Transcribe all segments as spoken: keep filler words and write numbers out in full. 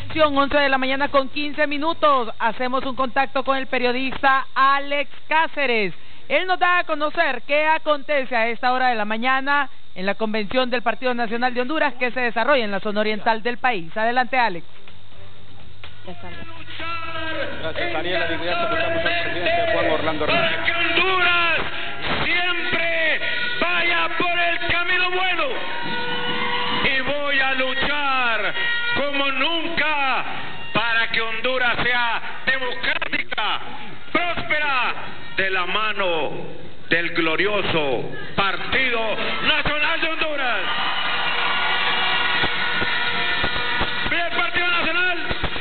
acción, once de la mañana con quince minutos. Hacemos un contacto con el periodista Alex Cáceres. Él nos da a conocer qué acontece a esta hora de la mañana en la convención del Partido Nacional de Honduras que se desarrolla en la zona oriental del país. Adelante, Alex. Gracias, Ariel. Escuchamos al presidente Juan Orlando Hernández. Para que Honduras siempre vaya por el camino bueno. Y voy a luchar como nunca para que Honduras sea democrática, próspera, de la mano del glorioso Partido Nacional de Honduras. ¡Viva el Partido Nacional!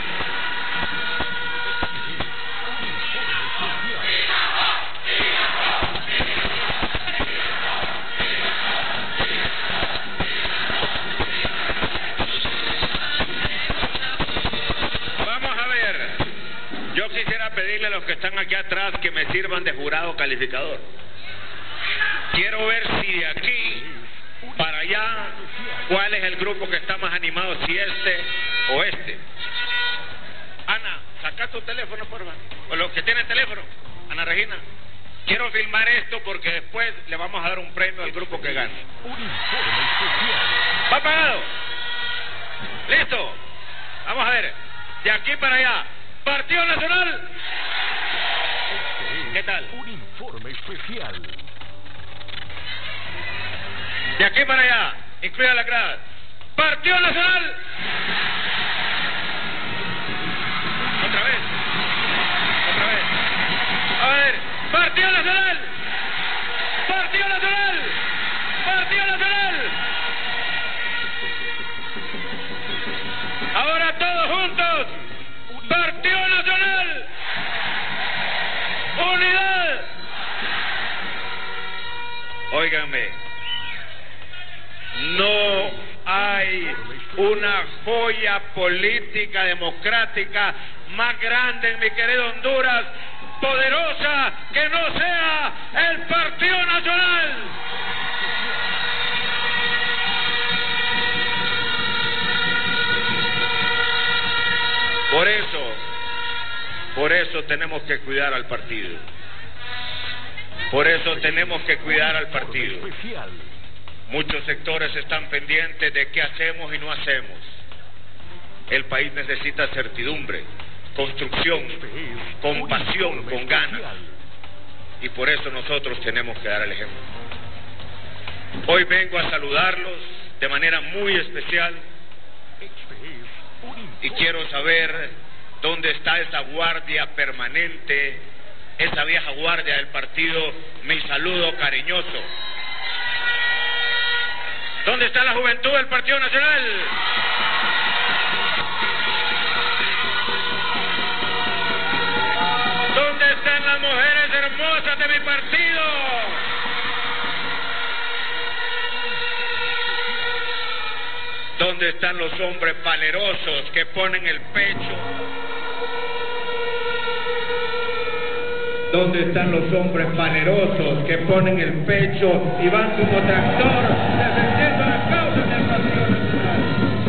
Yo quisiera pedirle a los que están aquí atrás que me sirvan de jurado calificador. Quiero ver si de aquí para allá, cuál es el grupo que está más animado, si este o este. Ana, saca tu teléfono, por favor. O los que tienen teléfono. Ana Regina. Quiero filmar esto porque después le vamos a dar un premio al grupo que gane. ¿Va pagado? ¿Listo? Vamos a ver. De aquí para allá. Partido Nacional. ¿Qué tal? Un informe especial. De aquí para allá, incluya la grada. Partido Nacional. Otra vez. Otra vez. A ver, Partido Nacional. Partido Nacional. Partido Nacional. Ahora todos juntos. Partido Nacional. Unidad. Óiganme, no hay una joya política democrática más grande en mi querido Honduras, poderosa, que no sea el Partido Nacional. Por eso, por eso tenemos que cuidar al partido. Por eso tenemos que cuidar al partido. Muchos sectores están pendientes de qué hacemos y no hacemos. El país necesita certidumbre, construcción, compasión, con ganas. Y por eso nosotros tenemos que dar el ejemplo. Hoy vengo a saludarlos de manera muy especial. Y quiero saber dónde está esa guardia permanente, esa vieja guardia del partido. Mi saludo cariñoso. ¿Dónde está la juventud del Partido Nacional? ¿Dónde están las mujeres hermosas de mi partido? ¿Dónde están los hombres valerosos que ponen el pecho? ¿Dónde están los hombres valerosos que ponen el pecho y van como tractor defendiendo las causas del Partido Nacional?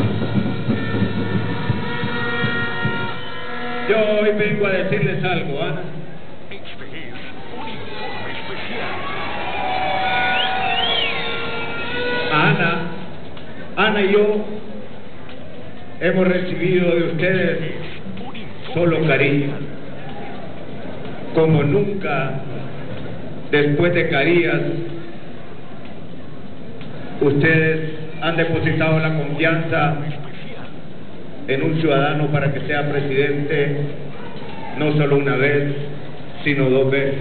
Yo hoy vengo a decirles algo, Ana. Este es un informe especial. Ana, Ana y yo hemos recibido de ustedes solo cariño. Como nunca, después de Carías, ustedes han depositado la confianza en un ciudadano para que sea presidente, no solo una vez, sino dos veces.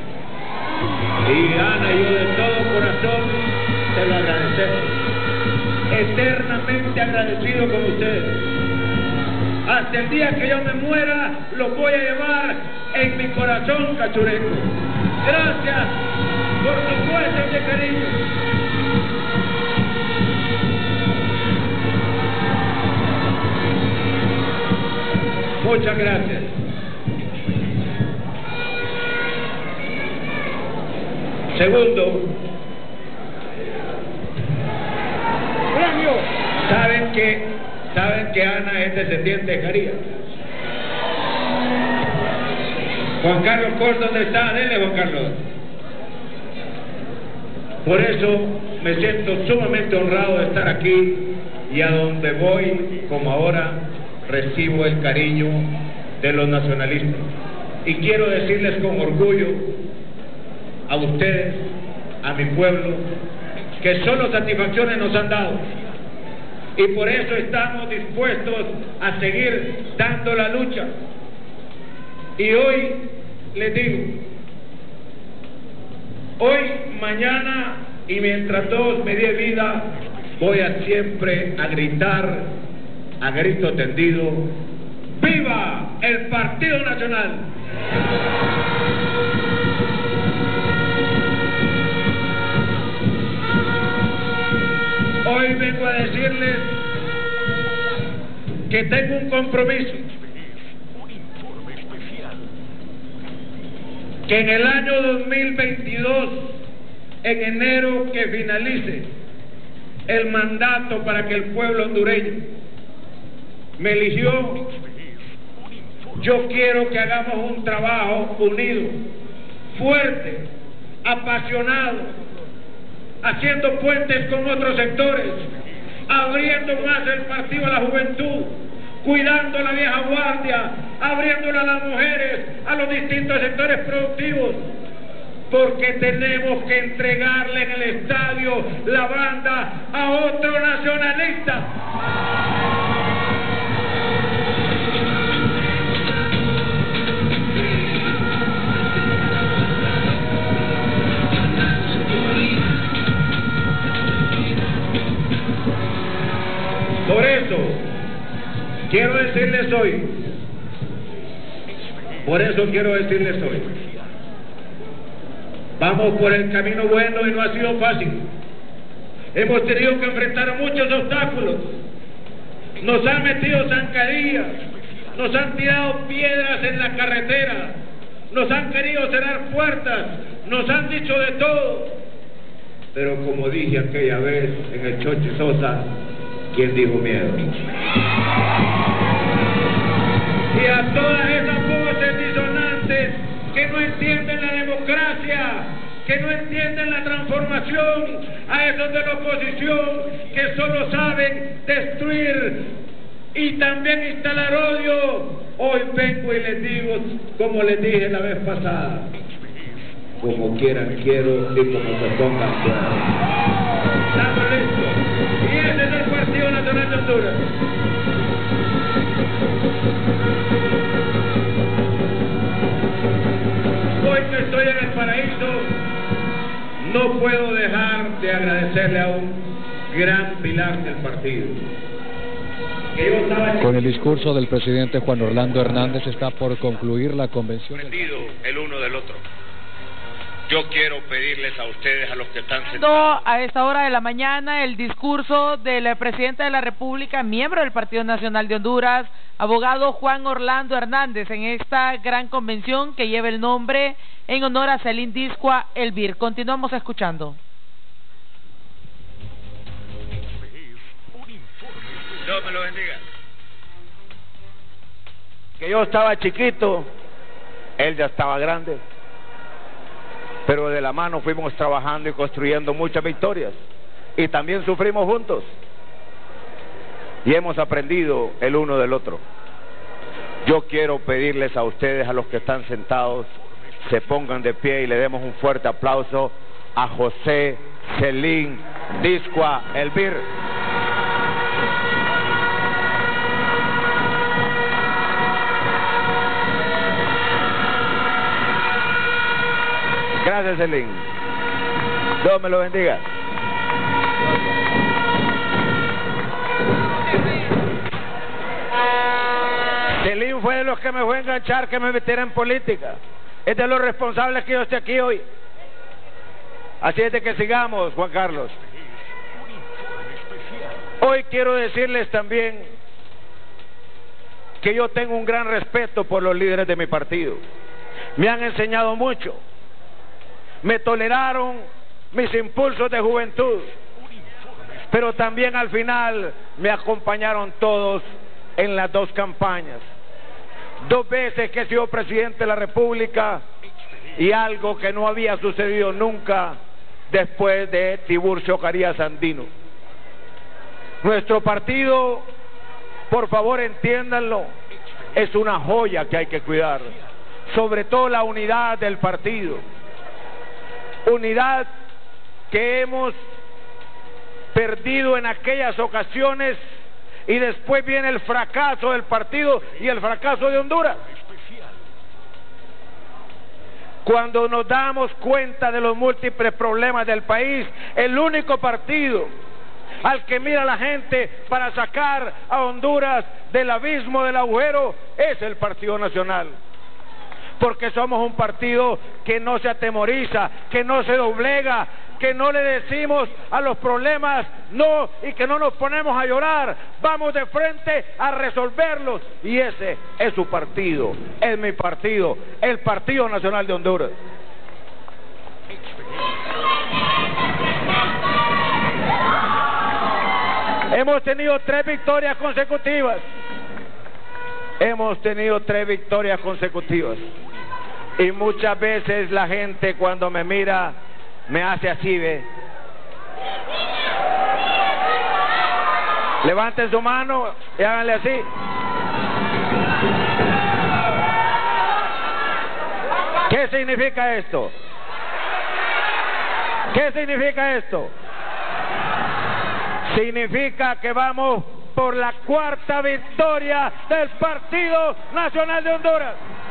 Y Ana y yo de todo corazón te lo agradecemos, eternamente agradecido con ustedes. Hasta el día que yo me muera, los voy a llevar en mi corazón cachureco. Gracias por sus muestras de cariño. Muchas gracias. Segundo, saben que Saben que Ana es descendiente de Carías. Juan Carlos Cors, ¿dónde está? Dele, Juan Carlos. Por eso me siento sumamente honrado de estar aquí y a donde voy, como ahora, recibo el cariño de los nacionalistas. Y quiero decirles con orgullo a ustedes, a mi pueblo, que solo satisfacciones nos han dado. Y por eso estamos dispuestos a seguir dando la lucha. Y hoy les digo, hoy, mañana y mientras todos me dé vida, voy a siempre a gritar, a grito tendido, ¡viva el Partido Nacional! Hoy vengo a decirles que tengo un compromiso, que en el año dos mil veintidós, en enero que finalice el mandato para que el pueblo hondureño me eligió, yo quiero que hagamos un trabajo unido, fuerte, apasionado, haciendo puentes con otros sectores, abriendo más el partido a la juventud, cuidando a la vieja guardia, abriéndolo a las mujeres, a los distintos sectores productivos, porque tenemos que entregarle en el estadio la banda a otro nacionalista. Por eso, quiero decirles hoy, por eso quiero decirles hoy, vamos por el camino bueno y no ha sido fácil. Hemos tenido que enfrentar muchos obstáculos, nos han metido zancadillas, nos han tirado piedras en la carretera, nos han querido cerrar puertas, nos han dicho de todo, pero como dije aquella vez en el Choche Sosa, ¿quién dijo miedo? Y a todas esas voces disonantes que no entienden la democracia, que no entienden la transformación, a esos de la oposición que solo saben destruir y también instalar odio, hoy vengo y les digo, como les dije la vez pasada, como quieran quiero y como se pongan puedo. Estamos listos. Y ese es el Partido Nacional de Honduras. Hoy que estoy en el paraíso, no puedo dejar de agradecerle a un gran pilar del partido. Con el discurso del presidente Juan Orlando Hernández está por concluir la convención. El uno del otro. Yo quiero pedirles a ustedes, a los que están sentados, a esta hora de la mañana, el discurso del presidente de la República, miembro del Partido Nacional de Honduras, abogado Juan Orlando Hernández, en esta gran convención que lleva el nombre en honor a Celín Discua Elvir. Continuamos escuchando. Dios me lo bendiga. Que yo estaba chiquito, él ya estaba grande, pero de la mano fuimos trabajando y construyendo muchas victorias, y también sufrimos juntos, y hemos aprendido el uno del otro. Yo quiero pedirles a ustedes, a los que están sentados, se pongan de pie y le demos un fuerte aplauso a José Celín Discua Elvir. Gracias, Celín. Dios me lo bendiga. Celín fue de los que me fue a enganchar, que me metiera en política. Es de los responsables que yo esté aquí hoy. Así es de que sigamos, Juan Carlos. Hoy quiero decirles también que yo tengo un gran respeto por los líderes de mi partido. Me han enseñado mucho. Me toleraron mis impulsos de juventud, pero también al final me acompañaron todos en las dos campañas. Dos veces que he sido presidente de la República y algo que no había sucedido nunca después de Tiburcio Carías Andino. Nuestro partido, por favor entiéndanlo, es una joya que hay que cuidar, sobre todo la unidad del partido, unidad que hemos perdido en aquellas ocasiones y después viene el fracaso del partido y el fracaso de Honduras. Cuando nos damos cuenta de los múltiples problemas del país, el único partido al que mira la gente para sacar a Honduras del abismo, del agujero, es el Partido Nacional. Porque somos un partido que no se atemoriza, que no se doblega, que no le decimos a los problemas no y que no nos ponemos a llorar, vamos de frente a resolverlos, y ese es su partido, es mi partido, el Partido Nacional de Honduras. Hemos tenido tres victorias consecutivas, hemos tenido tres victorias consecutivas, y muchas veces la gente cuando me mira me hace así, ve. Levanten su mano y háganle así. ¿Qué significa esto? ¿Qué significa esto? Significa que vamos por la cuarta victoria del Partido Nacional de Honduras.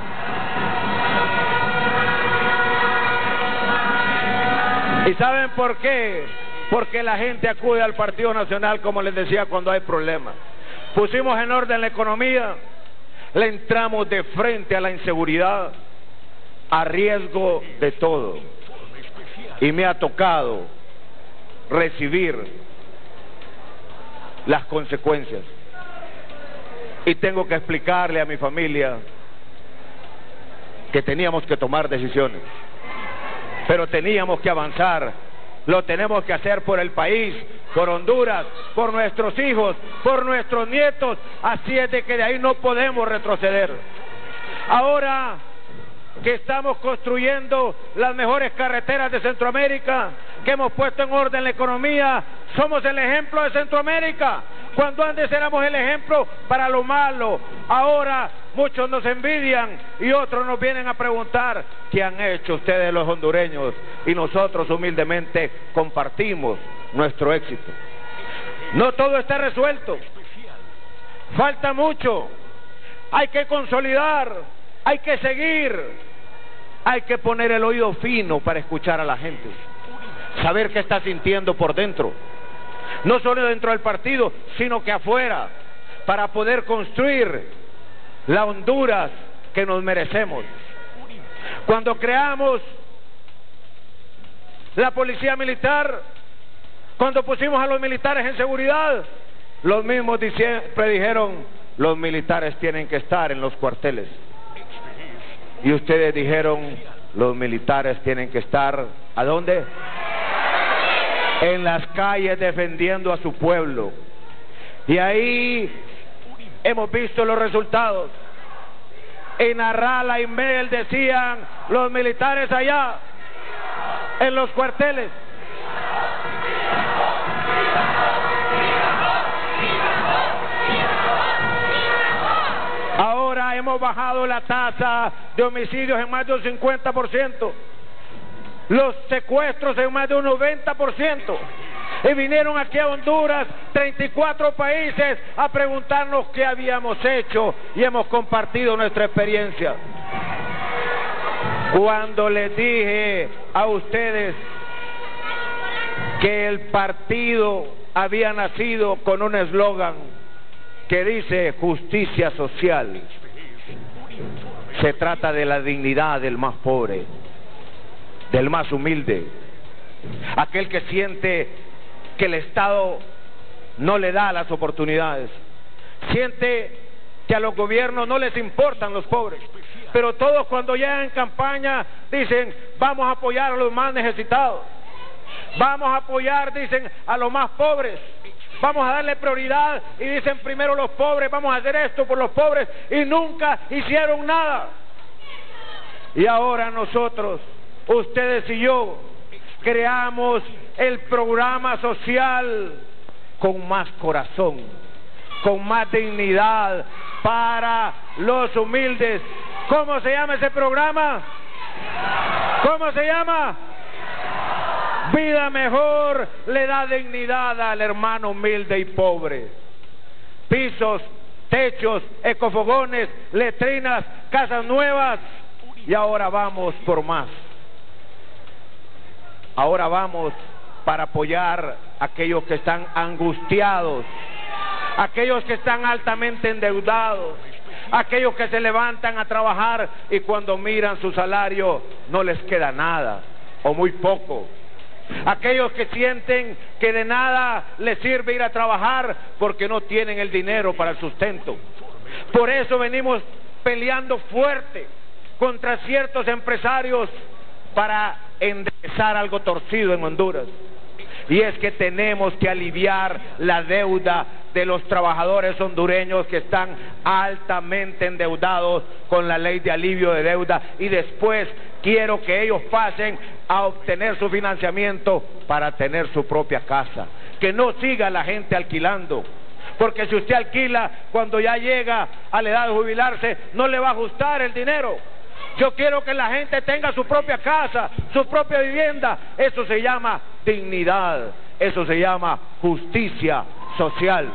¿Y saben por qué? Porque la gente acude al Partido Nacional, como les decía, cuando hay problemas. Pusimos en orden la economía, le entramos de frente a la inseguridad, a riesgo de todo. Y me ha tocado recibir las consecuencias. Y tengo que explicarle a mi familia que teníamos que tomar decisiones. Pero teníamos que avanzar, lo tenemos que hacer por el país, por Honduras, por nuestros hijos, por nuestros nietos, así es de que de ahí no podemos retroceder. Ahora que estamos construyendo las mejores carreteras de Centroamérica, que hemos puesto en orden la economía, somos el ejemplo de Centroamérica, cuando antes éramos el ejemplo para lo malo. Ahora muchos nos envidian y otros nos vienen a preguntar qué han hecho ustedes los hondureños, y nosotros humildemente compartimos nuestro éxito. No todo está resuelto, falta mucho, hay que consolidar, hay que seguir, hay que poner el oído fino para escuchar a la gente, saber qué está sintiendo por dentro, no solo dentro del partido, sino que afuera, para poder construir la Honduras que nos merecemos. Cuando creamos la policía militar, cuando pusimos a los militares en seguridad, los mismos predijeron, los militares tienen que estar en los cuarteles. Y ustedes dijeron, los militares tienen que estar, ¿a dónde? En las calles, defendiendo a su pueblo. Y ahí hemos visto los resultados. En Arrala y Mel decían los militares allá en los cuarteles. Ahora hemos bajado la tasa de homicidios en más de un cincuenta por ciento, los secuestros en más de un noventa por ciento. Y vinieron aquí a Honduras treinta y cuatro países a preguntarnos qué habíamos hecho, y hemos compartido nuestra experiencia. Cuando les dije a ustedes que el partido había nacido con un eslogan que dice justicia social, se trata de la dignidad del más pobre, del más humilde, aquel que siente que el Estado no le da las oportunidades, siente que a los gobiernos no les importan los pobres, pero todos cuando llegan en campaña dicen, vamos a apoyar a los más necesitados, vamos a apoyar, dicen, a los más pobres, vamos a darle prioridad y dicen primero los pobres, vamos a hacer esto por los pobres y nunca hicieron nada. Y ahora nosotros, ustedes y yo, creamos el programa social con más corazón, con más dignidad para los humildes. ¿Cómo se llama ese programa? ¿Cómo se llama? Vida Mejor le da dignidad al hermano humilde y pobre. Pisos, techos, ecofogones, letrinas, casas nuevas. Y ahora vamos por más. Ahora vamos para apoyar a aquellos que están angustiados, aquellos que están altamente endeudados, aquellos que se levantan a trabajar y cuando miran su salario no les queda nada o muy poco. Aquellos que sienten que de nada les sirve ir a trabajar porque no tienen el dinero para el sustento. Por eso venimos peleando fuerte contra ciertos empresarios para enderezar algo torcido en Honduras. Y es que tenemos que aliviar la deuda de los trabajadores hondureños que están altamente endeudados con la ley de alivio de deuda, y después quiero que ellos pasen a obtener su financiamiento para tener su propia casa, que no siga la gente alquilando, porque si usted alquila cuando ya llega a la edad de jubilarse no le va a ajustar el dinero. Yo quiero que la gente tenga su propia casa, su propia vivienda. Eso se llama dignidad, eso se llama justicia social.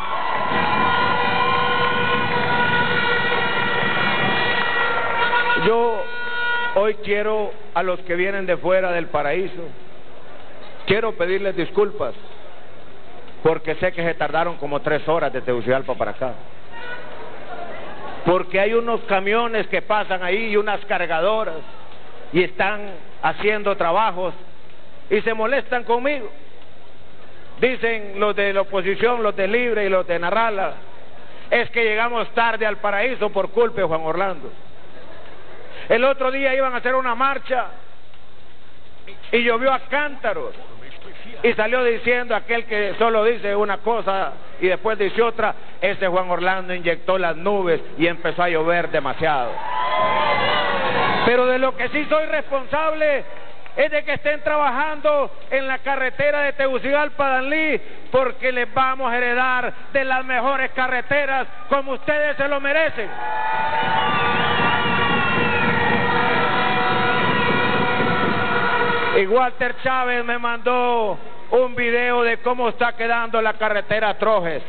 Yo hoy quiero a los que vienen de fuera del paraíso, quiero pedirles disculpas, porque sé que se tardaron como tres horas de Tegucigalpa para acá. Porque hay unos camiones que pasan ahí y unas cargadoras y están haciendo trabajos y se molestan conmigo. Dicen los de la oposición, los de Libre y los de Narrala, es que llegamos tarde al paraíso por culpa de Juan Orlando. El otro día iban a hacer una marcha y llovió a cántaros. Y salió diciendo aquel que solo dice una cosa y después dice otra, ese Juan Orlando inyectó las nubes y empezó a llover demasiado. Pero de lo que sí soy responsable es de que estén trabajando en la carretera de Tegucigalpa a Danlí, porque les vamos a heredar de las mejores carreteras como ustedes se lo merecen. Y Walter Chávez me mandó un video de cómo está quedando la carretera Trojes.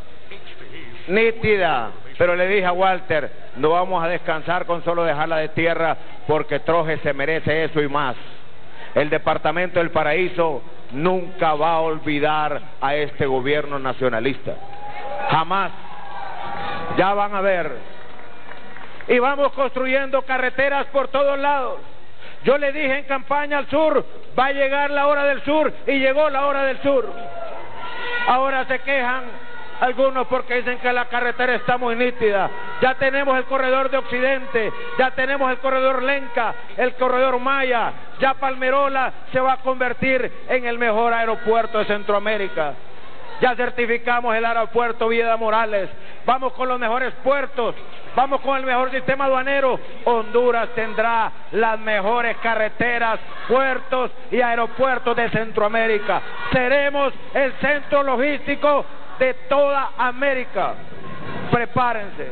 Nítida. Pero le dije a Walter, no vamos a descansar con solo dejarla de tierra, porque Trojes se merece eso y más. El Departamento del Paraíso nunca va a olvidar a este gobierno nacionalista. Jamás. Ya van a ver. Y vamos construyendo carreteras por todos lados. Yo le dije en campaña al sur, va a llegar la hora del sur, y llegó la hora del sur. Ahora se quejan algunos porque dicen que la carretera está muy nítida. Ya tenemos el corredor de Occidente, ya tenemos el corredor Lenca, el corredor Maya, ya Palmerola se va a convertir en el mejor aeropuerto de Centroamérica. Ya certificamos el aeropuerto Vieda Morales, vamos con los mejores puertos, vamos con el mejor sistema aduanero. Honduras tendrá las mejores carreteras, puertos y aeropuertos de Centroamérica. Seremos el centro logístico de toda América. Prepárense.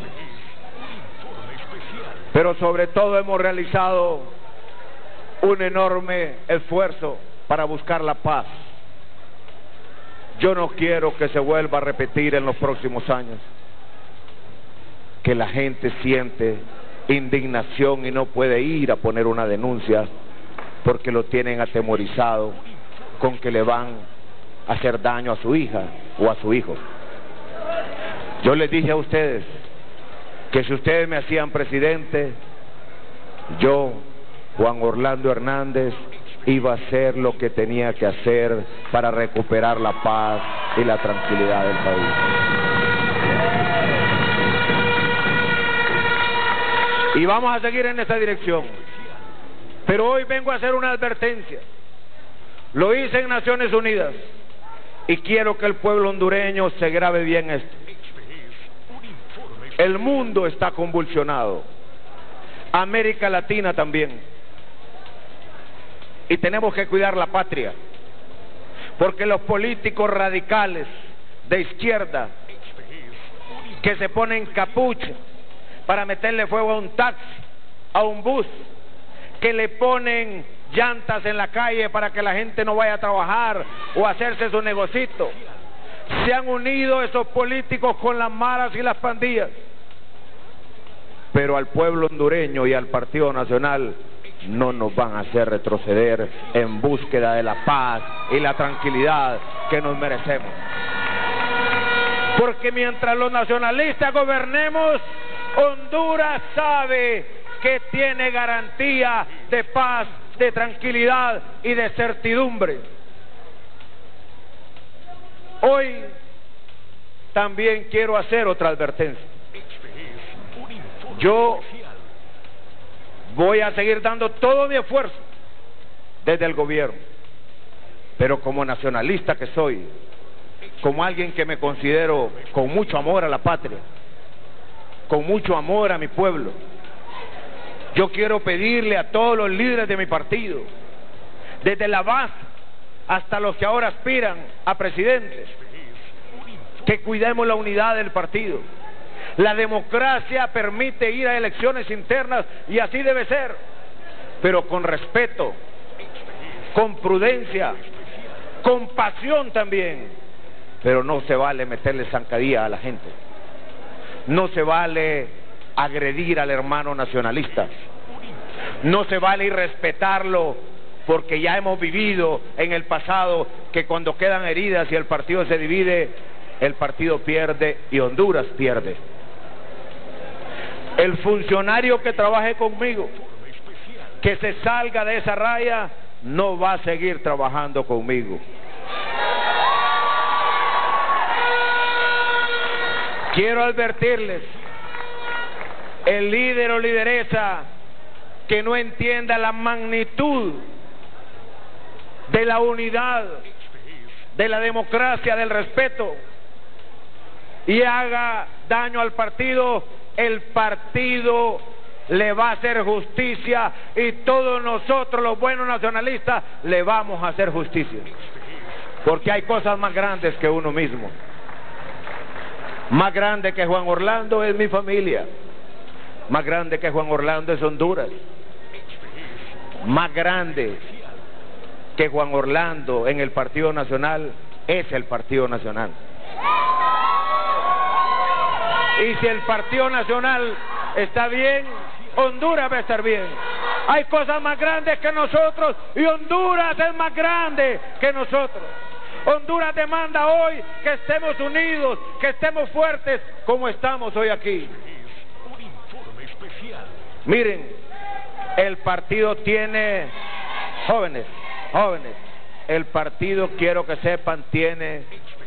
Pero sobre todo hemos realizado un enorme esfuerzo para buscar la paz. Yo no quiero que se vuelva a repetir en los próximos años, que la gente siente indignación y no puede ir a poner una denuncia porque lo tienen atemorizado con que le van a hacer daño a su hija o a su hijo. Yo les dije a ustedes que si ustedes me hacían presidente, yo, Juan Orlando Hernández, iba a hacer lo que tenía que hacer para recuperar la paz y la tranquilidad del país. Y vamos a seguir en esa dirección. Pero hoy vengo a hacer una advertencia. Lo hice en Naciones Unidas. Y quiero que el pueblo hondureño se grabe bien esto. El mundo está convulsionado, América Latina también, y tenemos que cuidar la patria, porque los políticos radicales de izquierda que se ponen capucha para meterle fuego a un taxi, a un bus, que le ponen llantas en la calle para que la gente no vaya a trabajar o a hacerse su negocito, se han unido esos políticos con las maras y las pandillas. Pero al pueblo hondureño y al Partido Nacional no nos van a hacer retroceder en búsqueda de la paz y la tranquilidad que nos merecemos. Porque mientras los nacionalistas gobernemos, Honduras sabe que tiene garantía de paz, de tranquilidad y de certidumbre. Hoy también quiero hacer otra advertencia. Yo voy a seguir dando todo mi esfuerzo desde el gobierno, pero como nacionalista que soy, como alguien que me considero con mucho amor a la patria, con mucho amor a mi pueblo, yo quiero pedirle a todos los líderes de mi partido, desde la base hasta los que ahora aspiran a presidentes, que cuidemos la unidad del partido. La democracia permite ir a elecciones internas y así debe ser, pero con respeto, con prudencia, con pasión también. Pero no se vale meterle zancadilla a la gente, no se vale agredir al hermano nacionalista, no se vale irrespetarlo, porque ya hemos vivido en el pasado que cuando quedan heridas y el partido se divide, el partido pierde y Honduras pierde. El funcionario que trabaje conmigo, que se salga de esa raya, no va a seguir trabajando conmigo. Quiero advertirles, el líder o lideresa que no entienda la magnitud de la unidad, de la democracia, del respeto, y haga daño al partido, el partido le va a hacer justicia y todos nosotros los buenos nacionalistas le vamos a hacer justicia, porque hay cosas más grandes que uno mismo. Más grande que Juan Orlando es mi familia, más grande que Juan Orlando es Honduras, más grande que Juan Orlando en el Partido Nacional es el Partido Nacional. Y si el Partido Nacional está bien, Honduras va a estar bien. Hay cosas más grandes que nosotros y Honduras es más grande que nosotros. Honduras demanda hoy que estemos unidos, que estemos fuertes como estamos hoy aquí. Miren, el partido tiene, jóvenes, jóvenes, el partido, quiero que sepan, tiene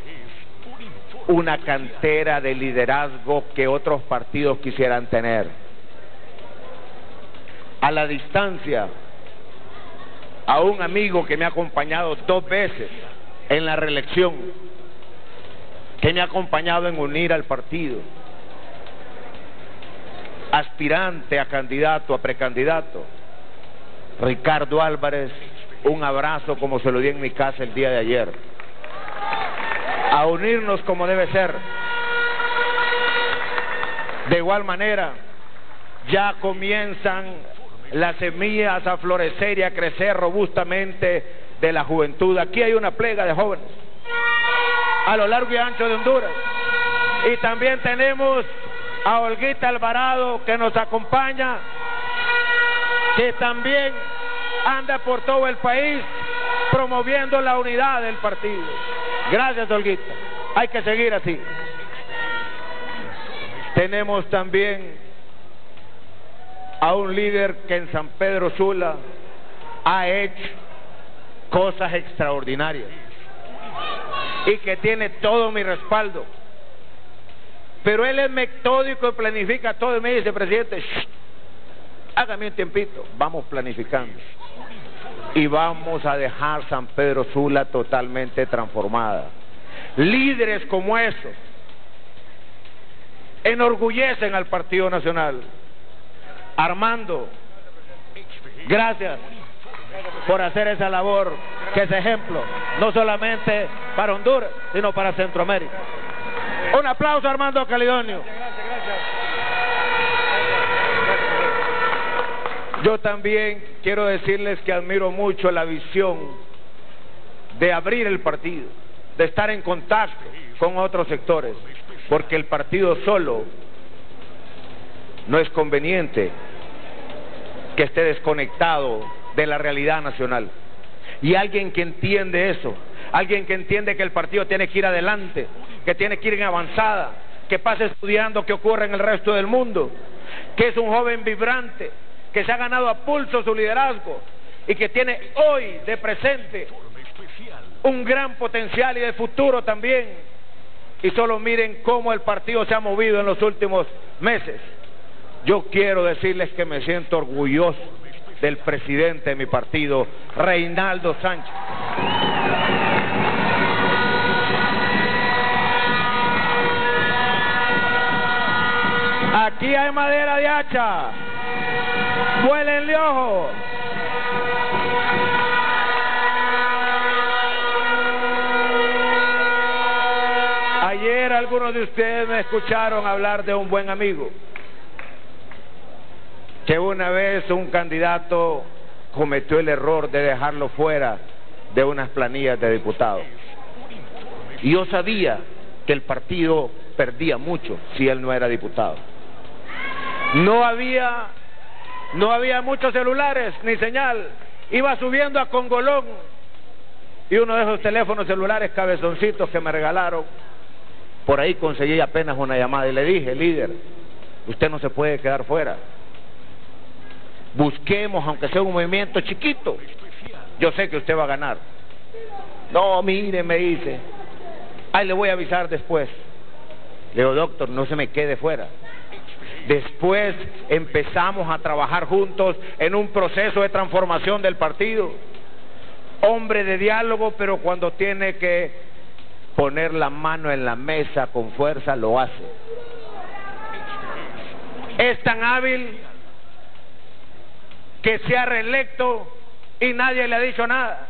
una cantera de liderazgo que otros partidos quisieran tener. A la distancia, a un amigo que me ha acompañado dos veces en la reelección, que me ha acompañado en unir al partido, aspirante a candidato, a precandidato, Ricardo Álvarez, un abrazo como se lo di en mi casa el día de ayer, a unirnos como debe ser. De igual manera, ya comienzan las semillas a florecer y a crecer robustamente de la juventud. Aquí hay una plega de jóvenes a lo largo y ancho de Honduras, y también tenemos a Olguita Alvarado que nos acompaña, que también anda por todo el país promoviendo la unidad del partido. Gracias, Olguita, hay que seguir así. Tenemos también a un líder que en San Pedro Sula ha hecho cosas extraordinarias y que tiene todo mi respaldo, pero él es metódico y planifica todo y me dice: presidente, shh, hágame un tiempito, vamos planificando y vamos a dejar San Pedro Sula totalmente transformada. líderes como esos enorgullecen al Partido Nacional. Armando, gracias por hacer esa labor, que es ejemplo, no solamente para Honduras, sino para Centroamérica. Un aplauso a Armando Calidonio. Yo también quiero decirles que admiro mucho la visión de abrir el partido, de estar en contacto con otros sectores, porque el partido solo no es conveniente que esté desconectado de la realidad nacional. Y alguien que entiende eso, alguien que entiende que el partido tiene que ir adelante, que tiene que ir en avanzada, que pasa estudiando qué ocurre en el resto del mundo, que es un joven vibrante, que se ha ganado a pulso su liderazgo y que tiene hoy de presente un gran potencial y de futuro también. Y solo miren cómo el partido se ha movido en los últimos meses. Yo quiero decirles que me siento orgulloso del presidente de mi partido, Reinaldo Sánchez. Aquí hay madera de hacha. Vuélenle ojo. Ayer algunos de ustedes me escucharon hablar de un buen amigo, que una vez un candidato cometió el error de dejarlo fuera de unas planillas de diputados. Y yo sabía que el partido perdía mucho si él no era diputado. No había, no había muchos celulares ni señal. Iba subiendo a Congolón y uno de esos teléfonos celulares cabezoncitos que me regalaron, por ahí conseguí apenas una llamada y le dije: líder, usted no se puede quedar fuera. Busquemos, aunque sea un movimiento chiquito. Yo sé que usted va a ganar. No, mire, me dice, ay, le voy a avisar después. Le digo: doctor, no se me quede fuera. Después empezamos a trabajar juntos en un proceso de transformación del partido. Hombre de diálogo, pero cuando tiene que poner la mano en la mesa con fuerza, lo hace. Es tan hábil que se ha reelecto y nadie le ha dicho nada.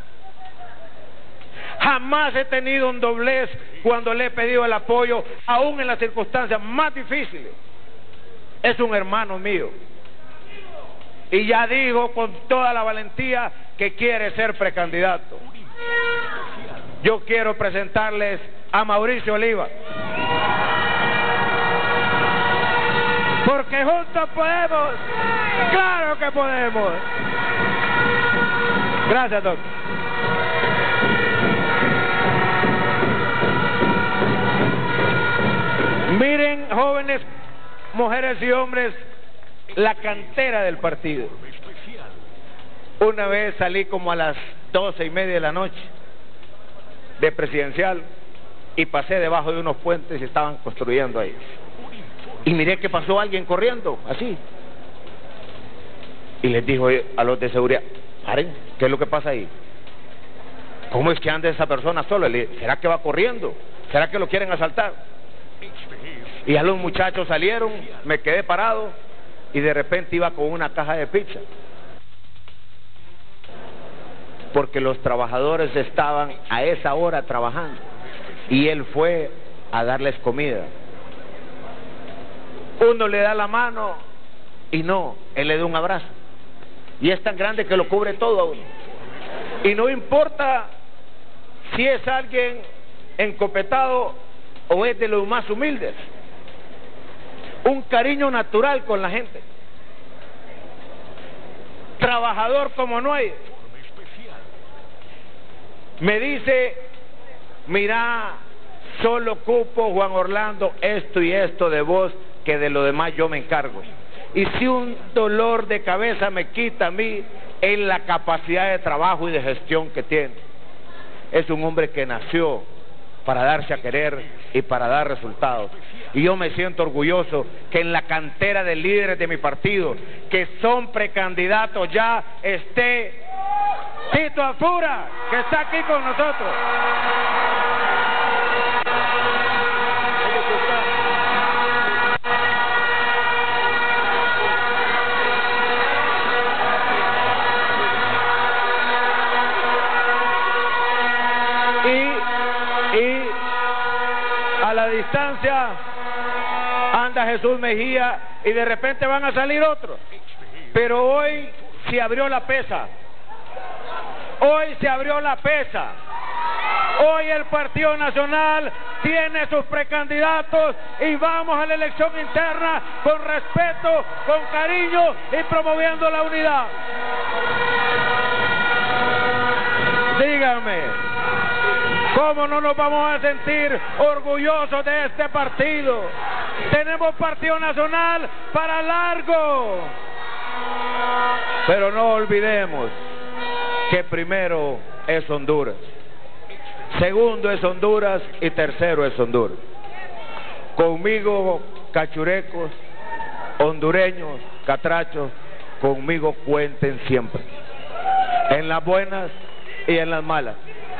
Jamás he tenido un doblez cuando le he pedido el apoyo, aún en las circunstancias más difíciles. Es un hermano mío y ya dijo con toda la valentía que quiere ser precandidato. Yo quiero presentarles a Mauricio Oliva, porque juntos podemos. ¡Claro que podemos! Gracias, doctor. Miren, jóvenes, mujeres y hombres, la cantera del partido. Una vez salí como a las doce y media de la noche de Presidencial y pasé debajo de unos puentes y estaban construyendo ahí. Y miré que pasó alguien corriendo, así. Y les dijo a los de seguridad: paren, ¿qué es lo que pasa ahí? ¿Cómo es que anda esa persona sola? Le dije: ¿será que va corriendo? ¿Será que lo quieren asaltar? Y ya los muchachos salieron, me quedé parado y de repente iba con una caja de pizza, porque los trabajadores estaban a esa hora trabajando y él fue a darles comida. Uno le da la mano y no, él le da un abrazo y es tan grande que lo cubre todo a uno. Y no importa si es alguien encopetado o es de los más humildes, un cariño natural con la gente, trabajador como no hay. Me dice: mira, solo ocupo, Juan Orlando, esto y esto de vos, que de lo demás yo me encargo. Y si un dolor de cabeza me quita a mí, es la capacidad de trabajo y de gestión que tiene. Es un hombre que nació para darse a querer y para dar resultados. Y yo me siento orgulloso que en la cantera de líderes de mi partido, que son precandidatos ya, esté Tito Afura, que está aquí con nosotros. instancia anda Jesús Mejía y de repente van a salir otros. Pero hoy se abrió la pesa. Hoy se abrió la pesa. Hoy el Partido Nacional tiene sus precandidatos y vamos a la elección interna con respeto, con cariño y promoviendo la unidad. Díganme, ¿cómo no nos vamos a sentir orgullosos de este partido? Tenemos Partido Nacional para largo. Pero no olvidemos que primero es Honduras, segundo es Honduras y tercero es Honduras. Conmigo, cachurecos, hondureños, catrachos, conmigo cuenten siempre, en las buenas y en las malas.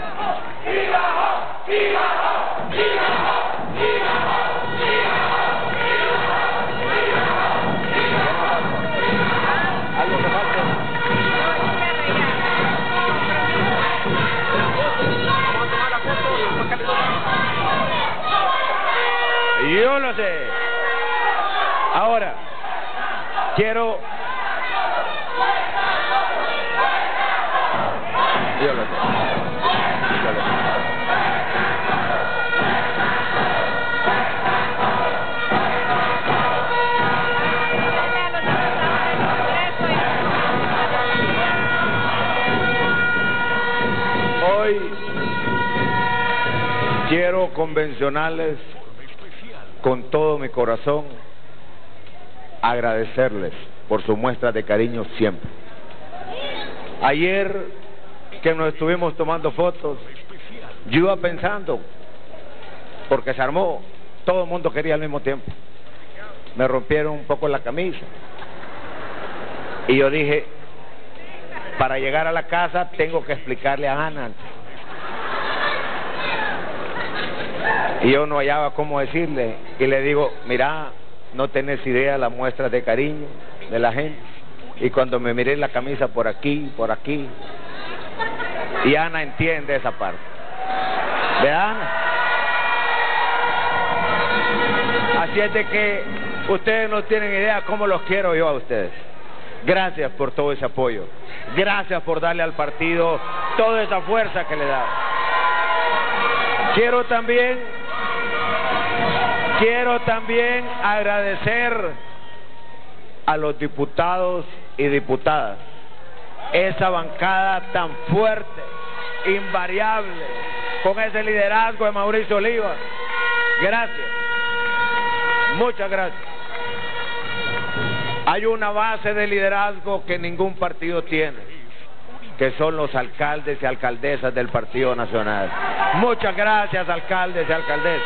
Yo lo sé. Ahora quiero yo lo sé. Yo lo sé. Hoy quiero convencionales con todo mi corazón agradecerles por su muestra de cariño siempre. Ayer que nos estuvimos tomando fotos, yo iba pensando, porque se armó, todo el mundo quería al mismo tiempo. Me rompieron un poco la camisa y yo dije, para llegar a la casa tengo que explicarle a Ana. Y yo no hallaba cómo decirle, y le digo, mira, no tenés idea la muestra de cariño de la gente. Y cuando me miré la camisa por aquí, por aquí, y Ana entiende esa parte. ¿De Ana? Así es de que ustedes no tienen idea cómo los quiero yo a ustedes. Gracias por todo ese apoyo. Gracias por darle al partido toda esa fuerza que le da. Quiero también Quiero también agradecer a los diputados y diputadas, esa bancada tan fuerte, invariable, con ese liderazgo de Mauricio Oliva. Gracias, muchas gracias. Hay una base de liderazgo que ningún partido tiene, que son los alcaldes y alcaldesas del Partido Nacional. Muchas gracias, alcaldes y alcaldesas.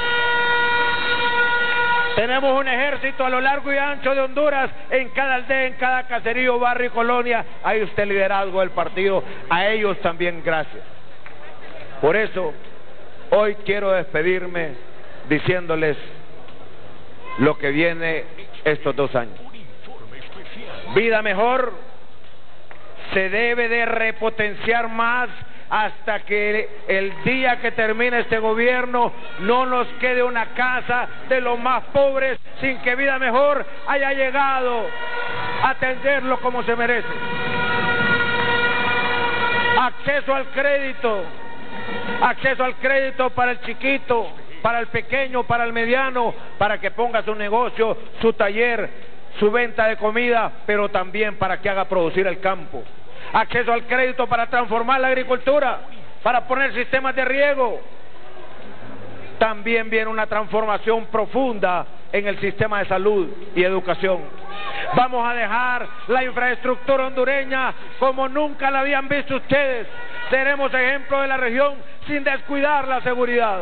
Tenemos un ejército a lo largo y ancho de Honduras, en cada aldea, en cada caserío, barrio y colonia. Hay usted liderazgo del partido, a ellos también gracias. Por eso, hoy quiero despedirme diciéndoles lo que viene estos dos años. Vida mejor, se debe de repotenciar más hasta que el día que termine este gobierno no nos quede una casa de los más pobres sin que Vida Mejor haya llegado a atenderlo como se merece. Acceso al crédito, acceso al crédito para el chiquito, para el pequeño, para el mediano, para que ponga su negocio, su taller, su venta de comida, pero también para que haga producir el campo. Acceso al crédito para transformar la agricultura, para poner sistemas de riego. También viene una transformación profunda en el sistema de salud y educación. Vamos a dejar la infraestructura hondureña como nunca la habían visto ustedes. Seremos ejemplo de la región sin descuidar la seguridad.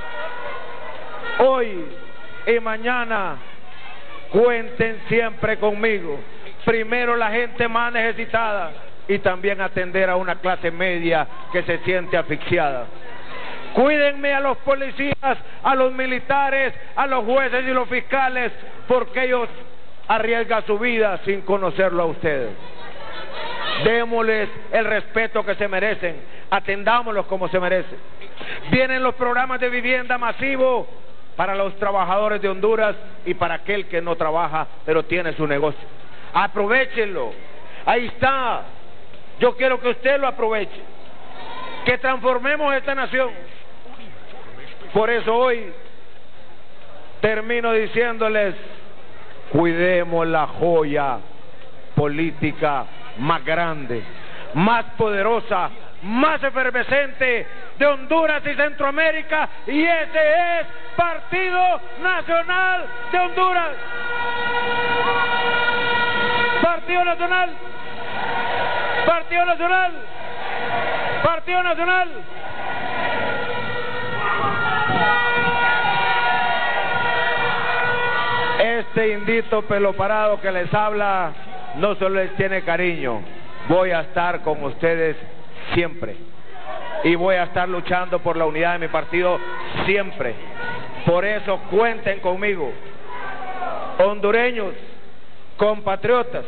Hoy y mañana cuenten siempre conmigo. Primero la gente más necesitada y también atender a una clase media que se siente asfixiada. Cuídenme a los policías, a los militares, a los jueces y los fiscales, porque ellos arriesgan su vida sin conocerlo a ustedes. Démosles el respeto que se merecen, atendámoslos como se merecen. Vienen los programas de vivienda masivo para los trabajadores de Honduras y para aquel que no trabaja pero tiene su negocio. Aprovéchenlo, ahí está. Yo quiero que usted lo aproveche, que transformemos esta nación. Por eso hoy termino diciéndoles, cuidemos la joya política más grande, más poderosa, más efervescente de Honduras y Centroamérica, y ese es Partido Nacional de Honduras. Partido Nacional, Partido Nacional, Partido Nacional. Este indito pelo parado que les habla no solo les tiene cariño, voy a estar con ustedes siempre y voy a estar luchando por la unidad de mi partido siempre. Por eso cuenten conmigo, hondureños, compatriotas.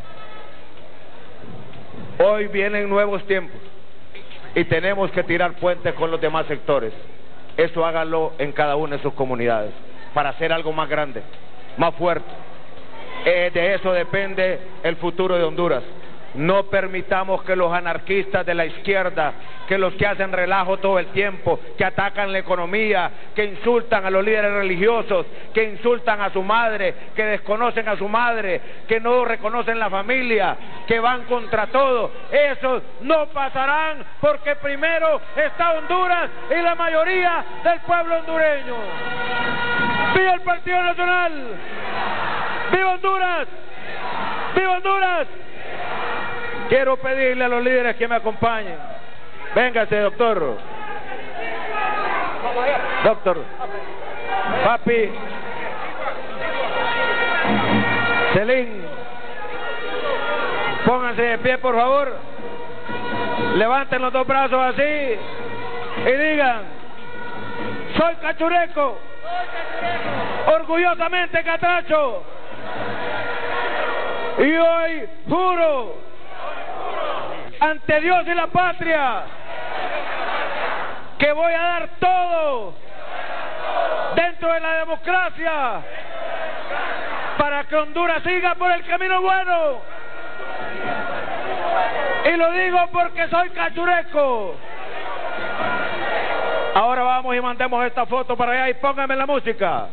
Hoy vienen nuevos tiempos y tenemos que tirar puentes con los demás sectores. Eso háganlo en cada una de sus comunidades para hacer algo más grande, más fuerte. Eh, de eso depende el futuro de Honduras. No permitamos que los anarquistas de la izquierda, que los que hacen relajo todo el tiempo, que atacan la economía, que insultan a los líderes religiosos, que insultan a su madre, que desconocen a su madre, que no reconocen la familia, que van contra todo, esos no pasarán, porque primero está Honduras y la mayoría del pueblo hondureño. ¡Viva el Partido Nacional! ¡Viva Honduras! ¡Viva Honduras! Quiero pedirle a los líderes que me acompañen. Véngase, doctor. Doctor. Papi. Celín. Pónganse de pie, por favor. Levanten los dos brazos así y digan: soy cachureco, orgullosamente catracho, y hoy juro ante Dios y la patria que voy a dar todo dentro de la democracia para que Honduras siga por el camino bueno. Y lo digo porque soy cachureco. Ahora vamos y mandemos esta foto para allá y pónganme la música.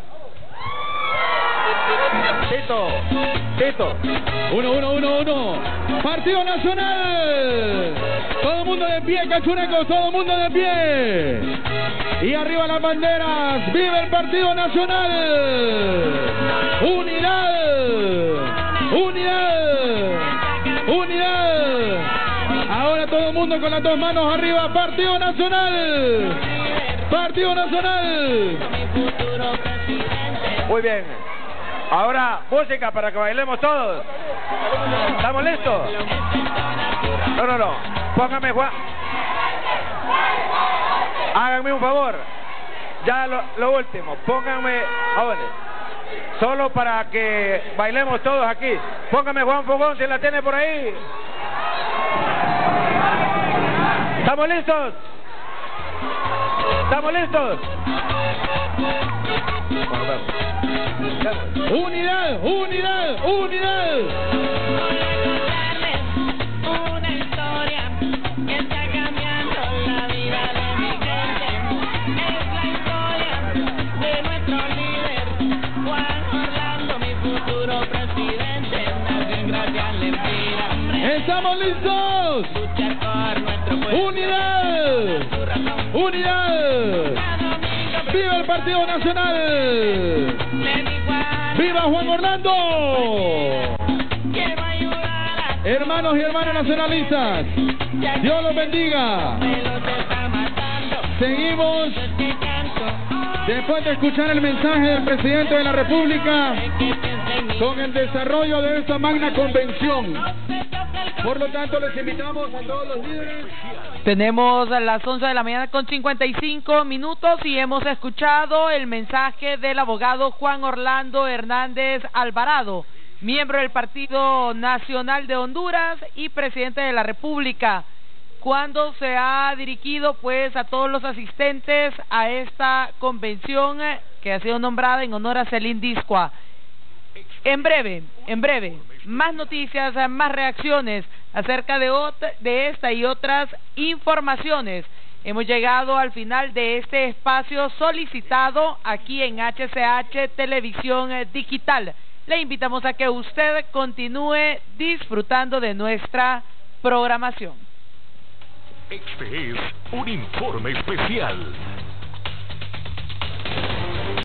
Tito, Tito. Uno, uno, uno, uno. Partido Nacional. Todo el mundo de pie, cachurecos, todo el mundo de pie. Y arriba las banderas. ¡Viva el Partido Nacional! ¡Unidad! ¡Unidad! ¡Unidad! Ahora todo el mundo con las dos manos arriba. ¡Partido Nacional! ¡Partido Nacional! Muy bien. Ahora música para que bailemos todos. ¿Estamos listos? No, no, no. Póngame, Juan. Háganme un favor. Ya lo, lo último. Pónganme, jóvenes, solo para que bailemos todos aquí. Póngame Juan Fogón si la tiene por ahí. ¿Estamos listos? ¿Estamos listos? Unidad, unidad, unidad. Una historia que está cambiando la vida de mi gente. Es la historia de nuestro líder Juan Orlando, mi futuro presidente. Nació en Gracias Lempira. ¡Estamos listos! Luchar por nuestro pueblo. ¡Unidad! ¡Unidad! ¡Viva el Partido Nacional! ¡Viva Juan Orlando! Hermanos y hermanas nacionalistas, Dios los bendiga. Seguimos después de escuchar el mensaje del presidente de la República con el desarrollo de esta magna convención. Por lo tanto, les invitamos a todos los líderes. Tenemos a las once de la mañana con cincuenta y cinco minutos y hemos escuchado el mensaje del abogado Juan Orlando Hernández Alvarado, miembro del Partido Nacional de Honduras y presidente de la República. cuando se ha dirigido pues a todos los asistentes a esta convención eh, que ha sido nombrada en honor a Celine Discoa. En breve, en breve, más noticias, más reacciones acerca de, otra, de esta y otras informaciones. Hemos llegado al final de este espacio solicitado aquí en H C H Televisión Digital. Le invitamos a que usted continúe disfrutando de nuestra programación. Este es un informe especial.